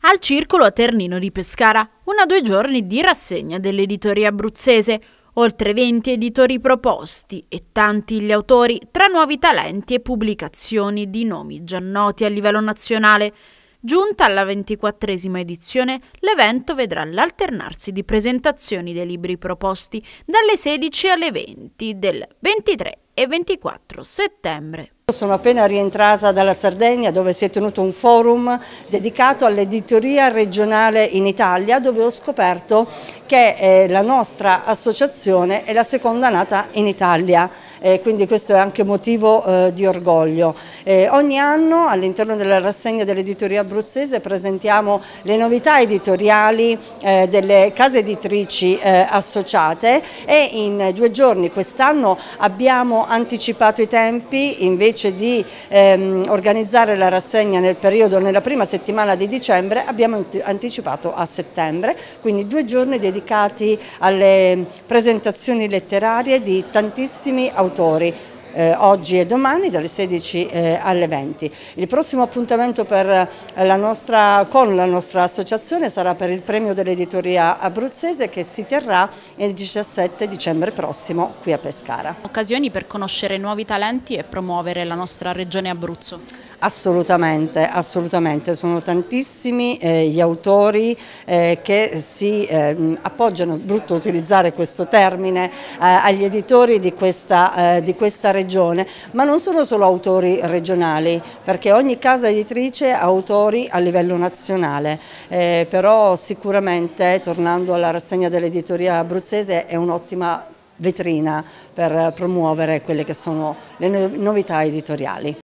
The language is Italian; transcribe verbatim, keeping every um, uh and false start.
Al Circolo a Ternino di Pescara, una due giorni di rassegna dell'editoria abruzzese, oltre venti editori proposti e tanti gli autori tra nuovi talenti e pubblicazioni di nomi già noti a livello nazionale. Giunta alla ventiquattresima edizione, l'evento vedrà l'alternarsi di presentazioni dei libri proposti dalle sedici alle venti del ventitré e ventiquattro settembre. Sono appena rientrata dalla Sardegna, dove si è tenuto un forum dedicato all'editoria regionale in Italia, dove ho scoperto che eh, la nostra associazione è la seconda nata in Italia, eh, quindi questo è anche motivo eh, di orgoglio. Eh, ogni anno all'interno della rassegna dell'editoria abruzzese presentiamo le novità editoriali eh, delle case editrici eh, associate e in due giorni quest'anno abbiamo anticipato i tempi. Invece di ehm, organizzare la rassegna nel periodo, nella prima settimana di dicembre, abbiamo anticipato a settembre, quindi due giorni dedicati alle presentazioni letterarie di tantissimi autori. Eh, oggi e domani dalle sedici eh, alle venti. Il prossimo appuntamento per la nostra, con la nostra associazione sarà per il premio dell'editoria abruzzese, che si terrà il diciassette dicembre prossimo qui a Pescara. Occasioni per conoscere nuovi talenti e promuovere la nostra regione Abruzzo. Assolutamente, assolutamente, sono tantissimi eh, gli autori eh, che si eh, appoggiano, brutto utilizzare questo termine, eh, agli editori di questa, eh, di questa regione, ma non sono solo autori regionali, perché ogni casa editrice ha autori a livello nazionale, eh, però sicuramente, tornando alla rassegna dell'editoria abruzzese, è un'ottima vetrina per promuovere quelle che sono le novità editoriali.